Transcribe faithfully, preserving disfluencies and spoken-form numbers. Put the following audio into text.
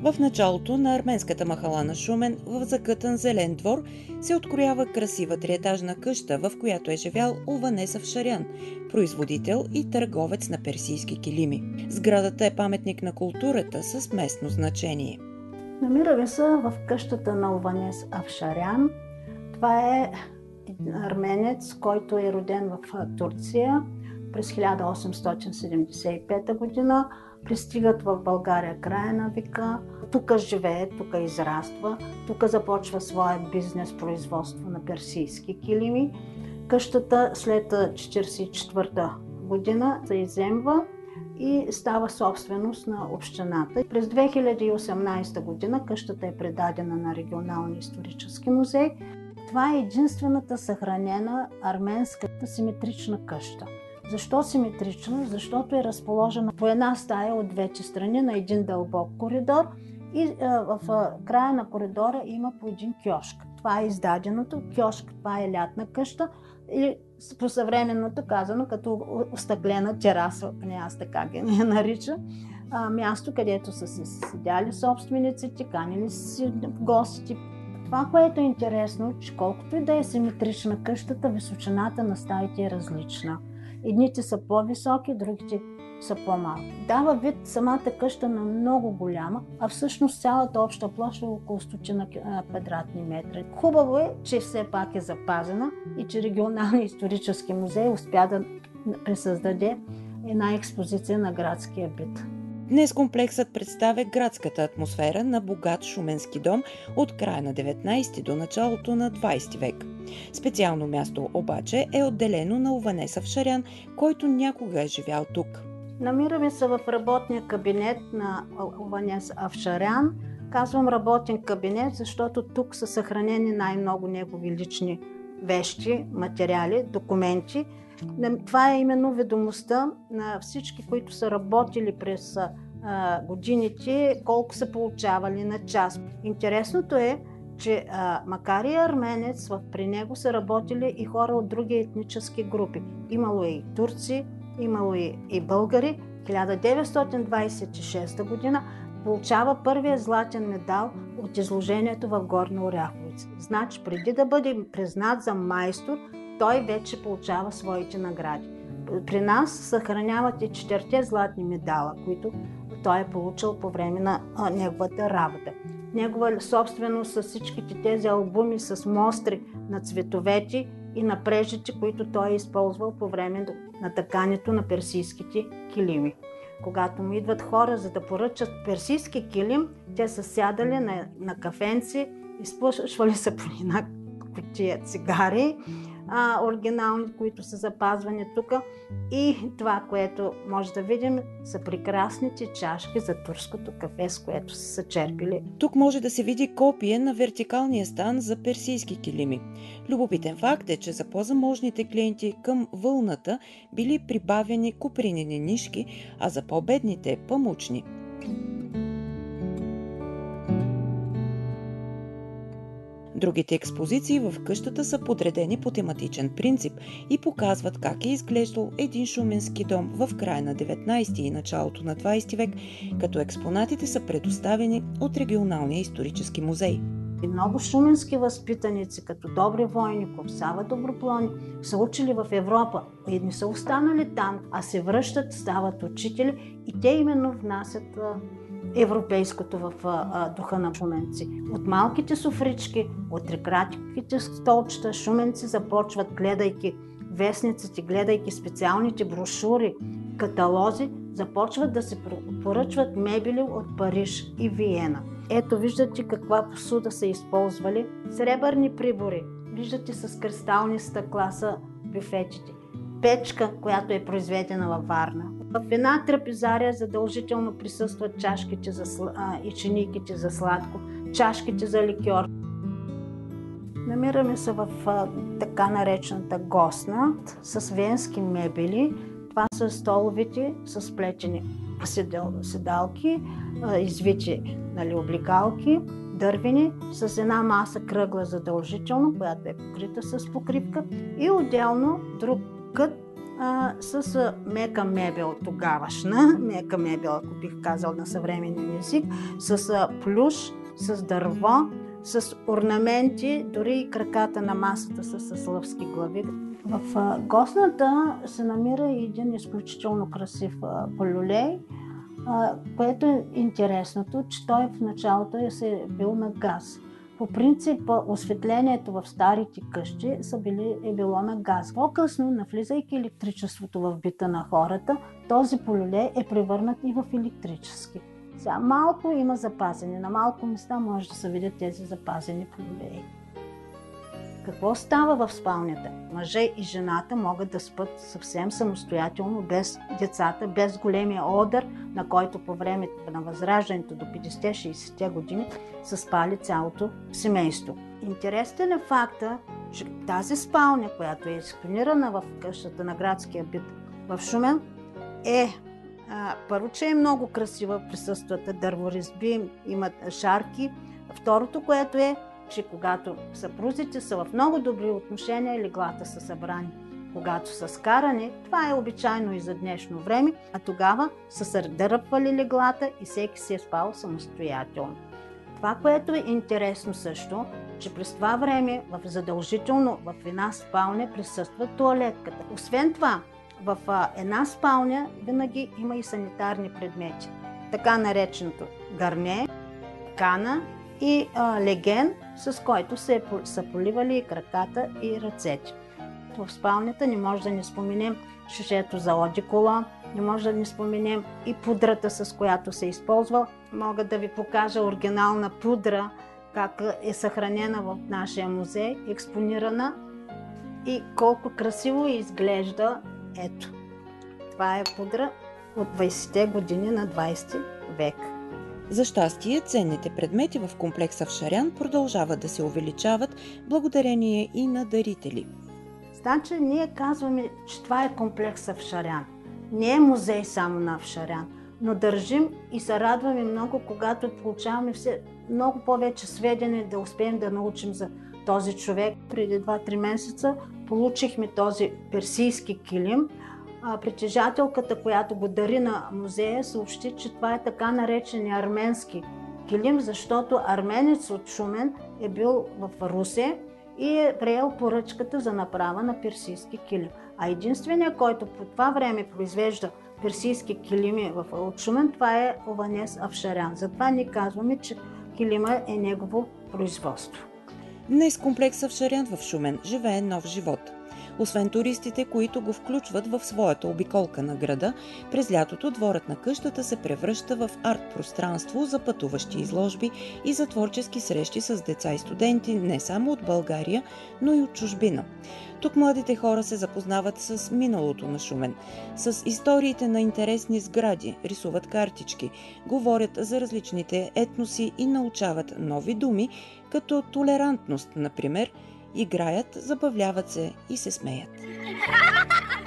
В началото на арменската махала на Шумен, в закътан зелен двор, се откроява красива триетажна къща, в която е живял Ованес Афшарян, производител и търговец на персийски килими. Сградата е паметник на културата с местно значение. Намираме се в къщата на Ованес Афшарян. Това е арменец, който е роден в Турция през хиляда осемстотин седемдесет и пета година. Пристигат в България края на века. Тук живее, тук израства, тук започва своя бизнес, производство на персийски килими. Къщата след четиридесет и четвърта година се изземва и става собственост на общината. През две хиляди и осемнадесета година къщата е предадена на Регионалния исторически музей. Това е единствената съхранена арменска симетрична къща. Защо симетрична? Защото е разположена по една стая от двете страни на един дълбок коридор и в края на коридора има по един кьошк. Това е издаденото. Кьошк, това е лятна къща или по съвременното казано като остъклена тераса, поне аз така ги нарича. Място, където са си седяли собствениците, канили си гостите. Това, което е интересно, че колкото и да е симетрична къщата, височината на стаите е различна. Едните са по-високи, другите са по-малки. Дава вид самата къща на много голяма, а всъщност цялата обща площ е около стотина квадратни метра. Хубаво е, че все пак е запазена и че Регионалният исторически музей успя да пресъздаде една експозиция на градския бит. Днес комплексът представя градската атмосфера на богат шуменски дом от края на деветнадесети до началото на двадесети век. Специално място обаче е отделено на Ованес Афшарян, който някога е живял тук. Намираме се в работния кабинет на Ованес Афшарян. Казвам работен кабинет, защото тук са съхранени най-много негови лични вещи, материали, документи. Това е именно ведомостта на всички, които са работили през а, годините, колко са получавали на час. Интересното е, че а, макар и арменец, при него са работили и хора от други етнически групи. Имало и турци, имало и, и българи. хиляда деветстотин двадесет и шеста година получава първия златен медал от изложението в Горна Оряховица. Значи, преди да бъде признат за майстор, той вече получава своите награди. При нас съхраняват и четирите златни медала, които той е получил по време на а, неговата работа. Негова собственост са всичките тези албуми с мостри на цветовете и на прежите, които той е използвал по време на тъкането на персийските килими. Когато му идват хора, за да поръчат персийски килим, те са сядали на, на кафенци, изпушвали са по една кутия цигари, а, оригинални, които са запазвани тук. И това, което може да видим, са прекрасните чашки за турското кафе, с което са се черпили. Тук може да се види копие на вертикалния стан за персийски килими. Любопитен факт е, че за по-заможните клиенти към вълната били прибавени купринени нишки, а за по-бедните – памучни. Другите експозиции в къщата са подредени по тематичен принцип и показват как е изглеждал един шуменски дом в края на деветнадесети и началото на двадесети век, като експонатите са предоставени от Регионалния исторически музей. И много шуменски възпитаници, като Добри Войников, Сава Доброплани, са учили в Европа. Едни са останали там, а се връщат, стават учители и те именно внасят европейското в а, духа на шуменци. От малките софрички, от рекратиките столчета, шуменци започват, гледайки вестниците, гледайки специалните брошури, каталози, започват да се поръчват мебели от Париж и Виена. Ето виждате каква посуда са използвали. Сребърни прибори, виждате с кристални стъкла са бюфетите. Печка, която е произведена във Варна. В една трапезария задължително присъстват чашките за сл... а, и чиниките за сладко, чашките за ликьор. Намираме се в а, така наречената гостна с венски мебели. Това са столовите с плетени седал... седалки, а, извити, нали, обликалки, дървени, с една маса кръгла задължително, която е покрита с покривка, и отделно друг кът а, с а, мека мебел тогавашна, мека мебел, ако бих казал на съвременен език, с а, плюш, с дърво, с орнаменти, дори и краката на масата са с лъвски глави. В а, гостната се намира и един изключително красив а, полюлей, а, което е интересното, че той в началото е се бил на газ. По принцип, осветлението в старите къщи са били, е било на газ. По-късно, навлизайки електричеството в бита на хората, този полюлей е превърнат и в електрически. Сега малко има запазени. На малко места може да се видят тези запазени полюлеи. Какво става в спалнята? Мъжа и жената могат да спят съвсем самостоятелно, без децата, без големия одър, на който по времето на възраждането до петдесетте-шейсетте години са спали цялото семейство. Интересен е факта, че тази спалня, която е експонирана в къщата на градския бит в Шумен, е а, първо, че е много красива, присъстват дърворезби, имат шарки. Второто, което е, че когато съпрузите са в много добри отношения, леглата са събрани. Когато са скарани, това е обичайно и за днешно време, а тогава са се дърпвали леглата и всеки си е спал самостоятелно. Това, което е интересно също, че през това време в задължително в една спалня присъства тоалетката. Освен това, в една спалня винаги има и санитарни предмети. Така нареченото гарне, кана и а, леген, с който се, са поливали краката и ръцете. В спалнята не може да не споменем шишето за одеколон, не може да не споменем и пудрата, с която се използва. Мога да ви покажа оригинална пудра, как е съхранена в нашия музей, експонирана и колко красиво изглежда. Ето, това е пудра от двайсетте години на двайсети век. За щастие, ценните предмети в комплекса в Шарян продължават да се увеличават благодарение и на дарители. Значи ние казваме, че това е комплекса в Шарян. Не е музей само на Авшарян, но държим и се радваме много, когато получаваме все много повече сведения, да успеем да научим за този човек. Преди два-три месеца получихме този персийски килим. Притежателката, която го дари на музея, съобщи, че това е така наречения арменски килим, защото арменец от Шумен е бил в Русе и е приел поръчката за направа на персийски килим. А единственият, който по това време произвежда персийски килими в Шумен, това е Ованес Авшарян. Затова ние казваме, че килима е негово производство. Днес комплекса в Шарян в Шумен живее нов живот. Освен туристите, които го включват в своята обиколка на града, през лятото дворът на къщата се превръща в арт-пространство за пътуващи изложби и за творчески срещи с деца и студенти не само от България, но и от чужбина. Тук младите хора се запознават с миналото на Шумен, с историите на интересни сгради, рисуват картички, говорят за различните етноси и научават нови думи, като толерантност, например, играят, забавляват се и се смеят.